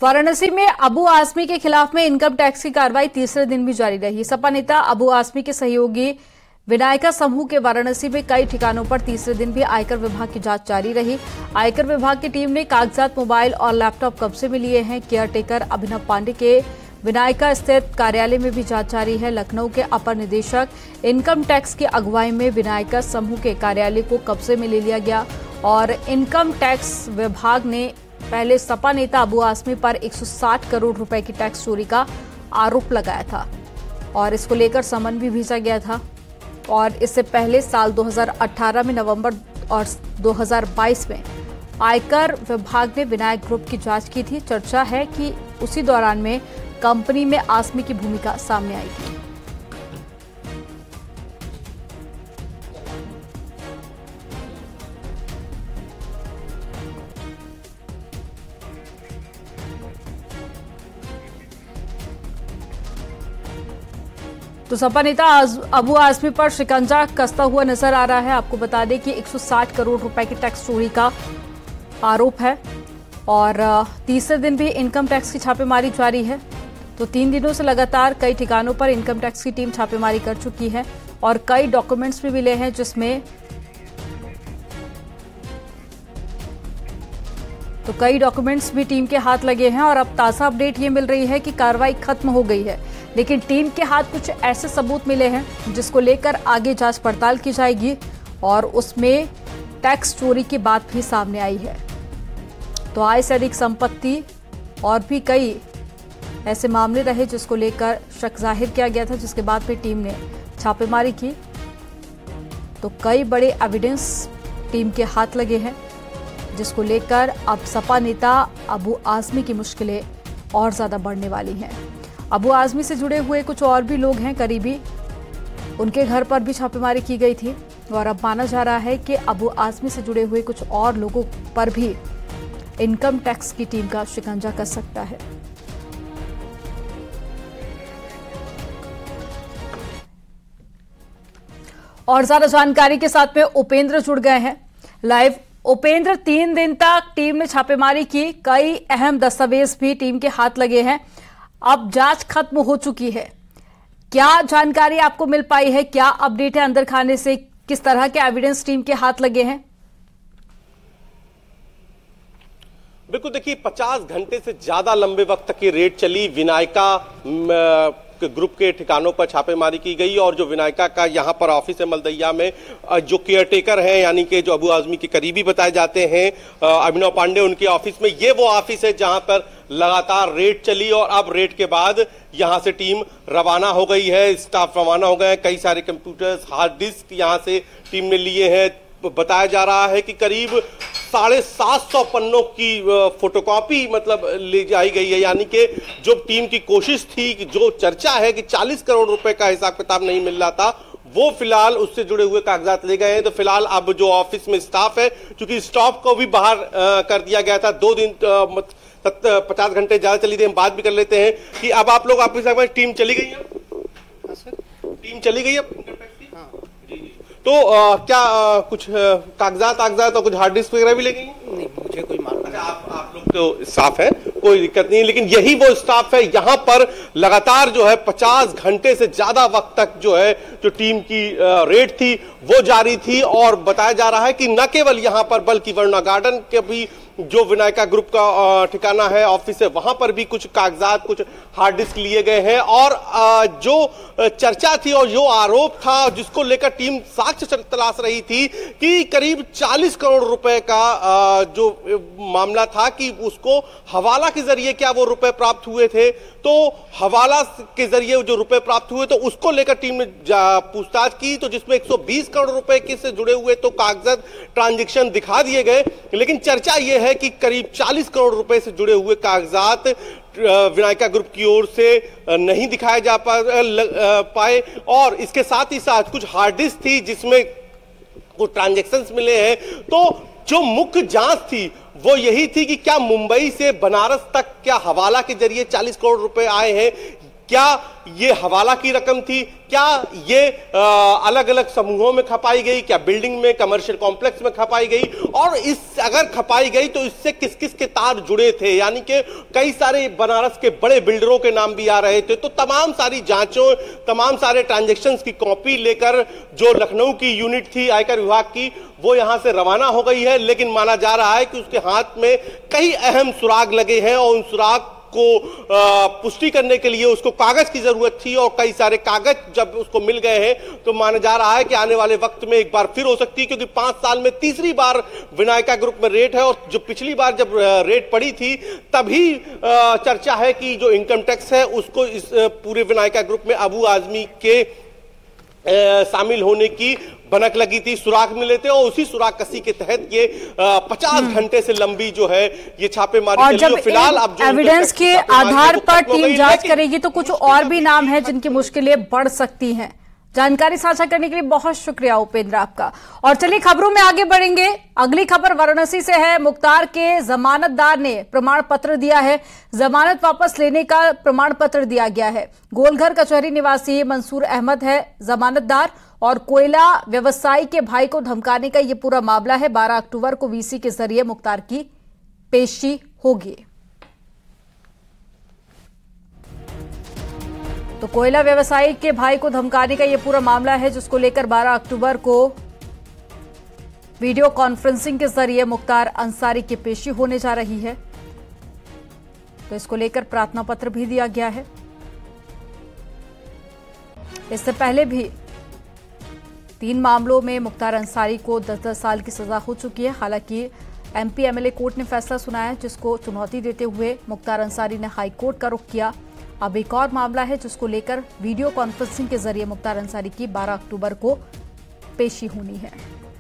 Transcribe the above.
वाराणसी में अबू आजमी के खिलाफ में इनकम टैक्स की कार्रवाई तीसरे दिन भी जारी रही। सपा नेता अबू आजमी के सहयोगी विनायका समूह के वाराणसी में कई ठिकानों पर तीसरे दिन भी आयकर विभाग की जांच जारी रही। आयकर विभाग की टीम ने कागजात, मोबाइल और लैपटॉप कब्जे में लिए हैं। केयरटेकर अभिनव पांडे के विनायका स्थित कार्यालय में भी जांच जारी है। लखनऊ के अपर निदेशक इनकम टैक्स की अगुवाई में विनायका समूह के कार्यालय को कब्जे में ले लिया गया और इनकम टैक्स विभाग ने पहले सपा नेता अबू आजमी पर 160 करोड़ रुपए की टैक्स चोरी का आरोप लगाया था और इसको लेकर समन भी भेजा गया था। और इससे पहले साल 2018 में नवंबर और 2022 में आयकर विभाग ने विनायक ग्रुप की जांच की थी। चर्चा है कि उसी दौरान में कंपनी में आजमी की भूमिका सामने आई थी। तो सपा नेता अबू आजमी पर शिकंजा कसता हुआ नजर आ रहा है। आपको बता दें कि 160 करोड़ रुपए की टैक्स चोरी का आरोप है और तीसरे दिन भी इनकम टैक्स की छापेमारी जारी है। तो 3 दिनों से लगातार कई ठिकानों पर इनकम टैक्स की टीम छापेमारी कर चुकी है और कई डॉक्यूमेंट्स भी मिले हैं जिसमें कई डॉक्यूमेंट्स भी टीम के हाथ लगे हैं। और अब ताजा अपडेट ये मिल रही है कि कार्रवाई खत्म हो गई है, लेकिन टीम के हाथ कुछ ऐसे सबूत मिले हैं जिसको लेकर आगे जांच पड़ताल की जाएगी और उसमें टैक्स चोरी की बात भी सामने आई है। तो आय से अधिक संपत्ति और भी कई ऐसे मामले रहे जिसको लेकर शक जाहिर किया गया था, जिसके बाद फिर टीम ने छापेमारी की। तो कई बड़े एविडेंस टीम के हाथ लगे हैं जिसको लेकर अब सपा नेता अबू आजमी की मुश्किलें और ज्यादा बढ़ने वाली हैं। अबू आजमी से जुड़े हुए कुछ और भी लोग हैं करीबी, उनके घर पर भी छापेमारी की गई थी और अब माना जा रहा है कि अबू आजमी से जुड़े हुए कुछ और लोगों पर भी इनकम टैक्स की टीम का शिकंजा कस सकता है। और ज्यादा जानकारी के साथ में उपेंद्र जुड़ गए हैं लाइव। उपेंद्र, 3 दिन तक टीम ने छापेमारी की, कई अहम दस्तावेज भी टीम के हाथ लगे हैं। अब जांच खत्म हो चुकी है, क्या जानकारी आपको मिल पाई है? क्या अपडेट है अंदर खाने से? किस तरह के एविडेंस टीम के हाथ लगे हैं? बिल्कुल, देखिए 50 घंटे से ज्यादा लंबे वक्त तक ये रेड चली। विनायका ग्रुप के ठिकानों पर छापेमारी की गई और जो विनायका का यहाँ पर ऑफिस है मलदैया में, जो केयरटेकर हैं यानी कि जो अबू आजमी के करीबी बताए जाते हैं अभिनव पांडे, उनके ऑफिस में ये वो ऑफिस है जहां पर लगातार रेड चली। और अब रेड के बाद यहां से टीम रवाना हो गई है, स्टाफ रवाना हो गए हैं। कई सारे कंप्यूटर्स, हार्ड डिस्क यहां से टीम ने लिए हैं। बताया जा रहा है कि करीब 750 पन्नों की फोटोकॉपी मतलब ले जाई गई है, यानी कि जो टीम की कोशिश थी कि जो चर्चा है कि 40 करोड़ रुपए का हिसाब किताब नहीं मिल रहा था, वो फिलहाल उससे जुड़े हुए कागजात ले गए हैं। तो फिलहाल अब जो ऑफिस में स्टाफ है, चूंकि स्टाफ को भी बाहर कर दिया गया था, 2 दिन 50 घंटे ज्यादा चली थी। हम बात भी कर लेते हैं कि अब आप लोग ऑफिस टीम चली गई है, टीम चली गई है तो क्या कुछ कागजात और कुछ हार्ड डिस्क वगैरह भी ले गई? नहीं, मुझे कोई मालूम नहीं। आप लोग तो स्टाफ है, कोई दिक्कत नहीं, लेकिन यही वो स्टाफ है यहाँ पर लगातार जो है 50 घंटे से ज्यादा वक्त तक जो है जो टीम की रेड थी वो जारी थी। और बताया जा रहा है कि न केवल यहाँ पर बल्कि वरुणा गार्डन के भी जो विनायका ग्रुप का ठिकाना है, ऑफिस है, वहां पर भी कुछ कागजात, कुछ हार्ड डिस्क लिए गए हैं। और जो चर्चा थी और जो आरोप था जिसको लेकर टीम साक्ष्य तलाश रही थी कि करीब 40 करोड़ रुपए का जो मामला था कि उसको हवाला के जरिए क्या वो रुपए प्राप्त हुए थे। तो हवाला के जरिए जो रुपए प्राप्त हुए तो उसको लेकर टीम ने पूछताछ की, तो जिसमें 120 करोड़ रुपए के से जुड़े हुए तो कागजात ट्रांजैक्शन दिखा दिए गए, लेकिन चर्चा यह है कि करीब 40 करोड़ रुपए से जुड़े हुए कागजात विनायका ग्रुप की ओर से नहीं दिखाए जा पाए। और इसके साथ ही साथ कुछ हार्ड डिस्क थी जिसमें कुछ ट्रांजैक्शंस मिले हैं। तो जो मुख्य जांच थी वो यही थी कि क्या मुंबई से बनारस तक क्या हवाला के जरिए 40 करोड़ रुपए आए हैं, क्या ये हवाला की रकम थी, क्या ये अलग अलग समूहों में खपाई गई, क्या बिल्डिंग में, कमर्शियल कॉम्प्लेक्स में खपाई गई, और इस अगर खपाई गई तो इससे किस किस के तार जुड़े थे, यानी कि कई सारे बनारस के बड़े बिल्डरों के नाम भी आ रहे थे। तो तमाम सारी जांचों, तमाम सारे ट्रांजैक्शंस की कॉपी लेकर जो लखनऊ की यूनिट थी आयकर विभाग की, वो यहां से रवाना हो गई है। लेकिन माना जा रहा है कि उसके हाथ में कई अहम सुराग लगे हैं और उन सुराग को पुष्टि करने के लिए उसको कागज की जरूरत थी, और कई सारे कागज जब उसको मिल गए हैं तो माना जा रहा है कि आने वाले वक्त में एक बार फिर हो सकती है, क्योंकि 5 साल में तीसरी बार विनायका ग्रुप में रेड है। और जो पिछली बार जब रेड पड़ी थी तभी चर्चा है कि जो इनकम टैक्स है उसको इस पूरे विनायका ग्रुप में अबू आजमी के शामिल होने की भनक लगी थी, सुराग मिले थे, और उसी सुराग कसी के तहत ये 50 घंटे से लंबी जो है ये छापेमारी और चली। जब फिलहाल अब जो एविडेंस के आधार पर टीम जांच करेगी तो कुछ और भी नाम है जिनकी मुश्किलें बढ़ सकती हैं। जानकारी साझा करने के लिए बहुत शुक्रिया उपेंद्र आपका। और चलिए खबरों में आगे बढ़ेंगे। अगली खबर वाराणसी से है। मुख्तार के जमानतदार ने प्रमाण पत्र दिया है। जमानत वापस लेने का प्रमाण पत्र दिया गया है। गोलघर कचहरी निवासी मंसूर अहमद है जमानतदार, और कोयला व्यवसायी के भाई को धमकाने का यह पूरा मामला है। 12 अक्टूबर को वीसी के जरिए मुख्तार की पेशी होगी। तो कोयला व्यवसायी के भाई को धमकाने का यह पूरा मामला है, जिसको लेकर 12 अक्टूबर को वीडियो कॉन्फ्रेंसिंग के जरिए मुख्तार अंसारी की पेशी होने जा रही है। तो इसको लेकर प्रार्थना पत्र भी दिया गया है। इससे पहले भी 3 मामलों में मुख्तार अंसारी को 10-10 साल की सजा हो चुकी है। हालांकि एमपी एमएलए कोर्ट ने फैसला सुनाया, जिसको चुनौती देते हुए मुख्तार अंसारी ने हाई कोर्ट का रुख किया। अब एक और मामला है जिसको लेकर वीडियो कॉन्फ्रेंसिंग के जरिए मुख्तार अंसारी की 12 अक्टूबर को पेशी होनी है।